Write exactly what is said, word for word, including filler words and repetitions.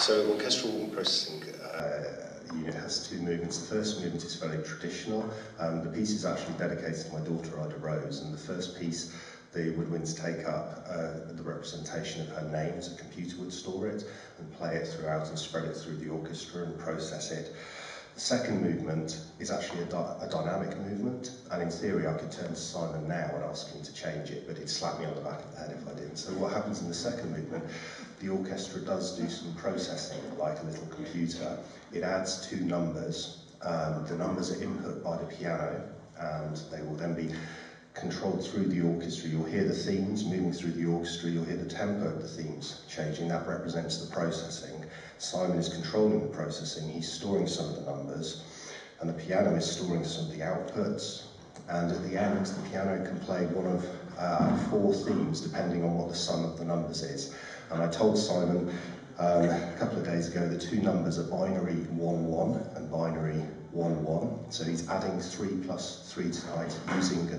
So Orchestral Processing uh, Unit has two movements. The first movement is very traditional. Um, the piece is actually dedicated to my daughter Ida Rose, and the first piece the woodwinds take up uh, the representation of her name, so a computer would store it and play it throughout and spread it through the orchestra and process it. The second movement is actually a, di a dynamic movement, and in theory I could turn to Simon now and ask him to change it, but he'd slap me on the back of the head if I didn't. So what happens in the second movement, the orchestra does do some processing like a little computer. It adds two numbers. Um, the numbers are input by the piano, and they will then be controlled through the orchestra. You'll hear the themes moving through the orchestra, you'll hear the tempo of the themes changing. That represents the processing. Simon is controlling the processing, he's storing some of the numbers, and the piano is storing some of the outputs. And at the end, the piano can play one of uh, four themes, depending on what the sum of the numbers is. And I told Simon um, a couple of days ago the two numbers are binary one one and binary one one. So he's adding three plus three tonight using